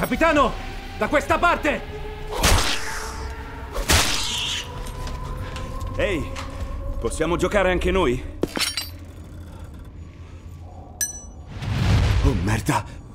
Capitano! Da questa parte! Ehi, possiamo giocare anche noi? Oh merda,